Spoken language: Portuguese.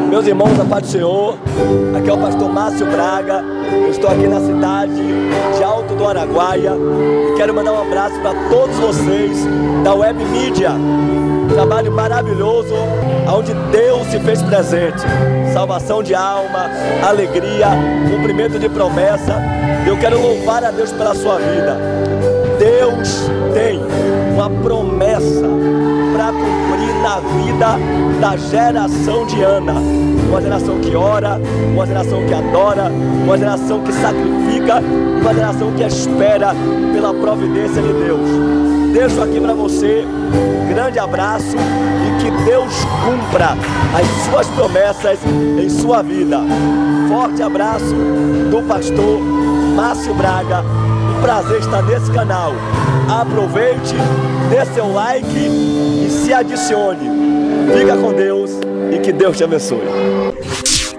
Meus irmãos, a paz do Senhor, aqui é o pastor Márcio Braga, eu estou aqui na cidade de Alto do Araguaia e quero mandar um abraço para todos vocês da Web Mídia, trabalho maravilhoso, onde Deus se fez presente, salvação de alma, alegria, cumprimento de promessa. Eu quero louvar a Deus pela sua vida. Deus tem uma promessa para cumprir na vida da geração de Ana. Uma geração que ora, uma geração que adora, uma geração que sacrifica, uma geração que espera pela providência de Deus. Deixo aqui para você um grande abraço e que Deus cumpra as suas promessas em sua vida. Forte abraço do pastor Márcio Braga. Um prazer estar nesse canal. Aproveite, dê seu like e se adicione. Fica com Deus e que Deus te abençoe.